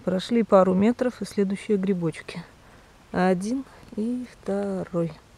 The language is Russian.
Прошли пару метров, и следующие грибочки. Один и второй.